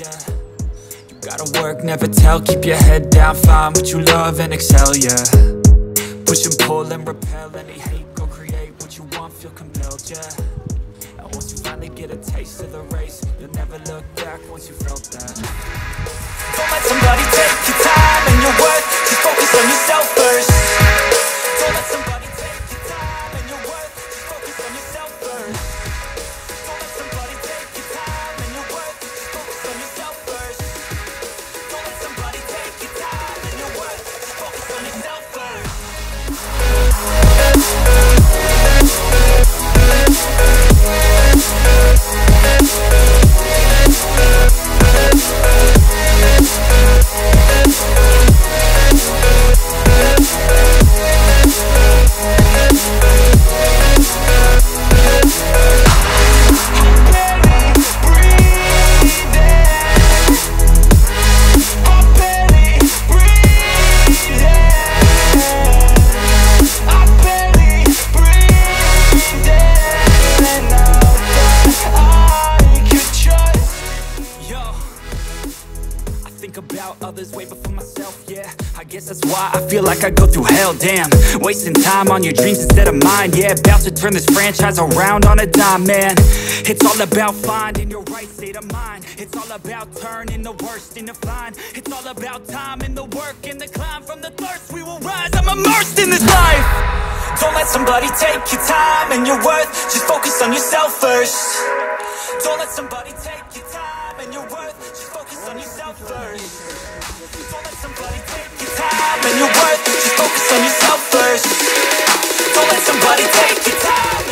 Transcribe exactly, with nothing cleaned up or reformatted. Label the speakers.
Speaker 1: yeah. You gotta work, never tell, keep your head down, find what you love and excel, yeah. Push and pull and repel any hate, go create what you want, feel compelled, yeah. And once you finally get a taste of the race, you'll never look back once you felt that. Don't let somebody take your time and your worth, just focus on yourself first. Don't let somebody take your time and your worth, just focus on yourself first. Don't let somebody take your time and your worth, just focus on yourself first. Don't let somebody take your time and your worth, just focus on yourself first. About others way before myself, yeah. I guess that's why I feel like I go through hell, damn. Wasting time on your dreams instead of mine, yeah. About to turn this franchise around on a dime, man. It's all about finding your right state of mind. It's all about turning the worst into fine. It's all about time and the work and the climb. From the thirst we will rise, I'm immersed in this life. Don't let somebody take your time and your worth, just focus on yourself first. Don't let somebody take your time and your worth, just focus on yourself first. Don't let somebody take your time and your worth, just focus on yourself first. Don't let somebody take your time.